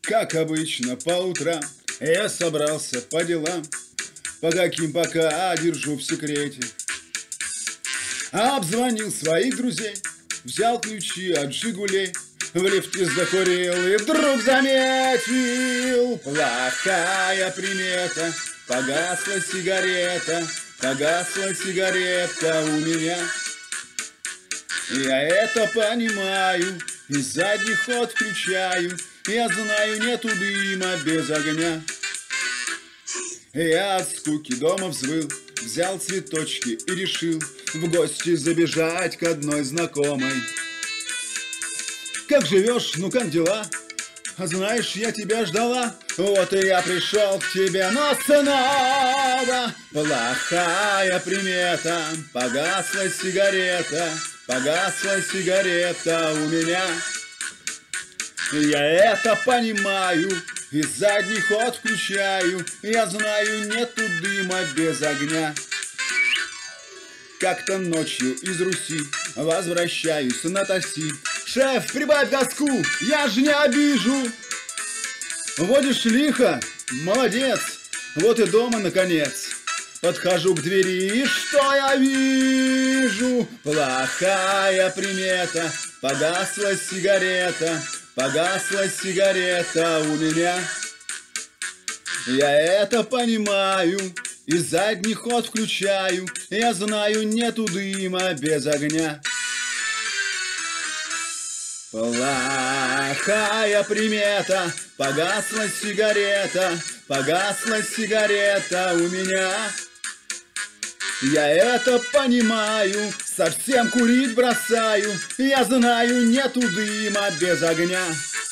Как обычно по утрам я собрался по делам, по каким пока держу в секрете. Обзвонил своих друзей, взял ключи от «Жигулей», в лифте закурил и вдруг заметил: плохая примета, погасла сигарета у меня. Я это понимаю и задний ход включаю. Я знаю, нету дыма без огня. Я от скуки дома взвыл, взял цветочки и решил в гости забежать к одной знакомой. Как живешь, ну как дела? Знаешь, я тебя ждала. Вот и я пришел к тебе, но снова плохая примета, погасла сигарета у меня. Я это понимаю и задний ход включаю. Я знаю, нету дыма без огня. Как-то ночью из Руси возвращаюсь на такси. Шеф, прибавь газку, я ж не обижу. Водишь лихо, молодец. Вот и дома наконец. Подхожу к двери, и что я вижу? Плохая примета, погасла сигарета у меня. Я это понимаю и задний ход включаю. Я знаю, нету дыма без огня. Плохая примета, погасла сигарета у меня. Я это понимаю, совсем курить бросаю. Я знаю, нету дыма без огня.